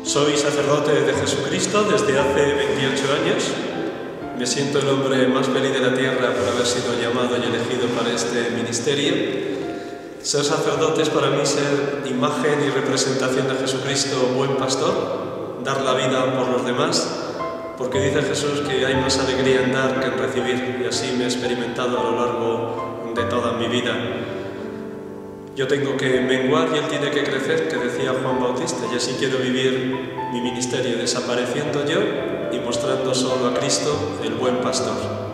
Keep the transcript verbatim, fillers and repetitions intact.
Soy sacerdote de Jesucristo desde hace veintiocho años. Me siento el hombre más feliz de la tierra por haber sido llamado y elegido para este ministerio. Ser sacerdote es para mí ser imagen y representación de Jesucristo, buen pastor, dar la vida por los demás, porque dice Jesús que hay más alegría en dar que en recibir, y así me he experimentado a lo largo de toda mi vida. Yo tengo que menguar y Él tiene que crecer, que decía Juan Bautista, y así quiero vivir mi ministerio, desapareciendo yo y mostrando solo a Cristo, el buen pastor.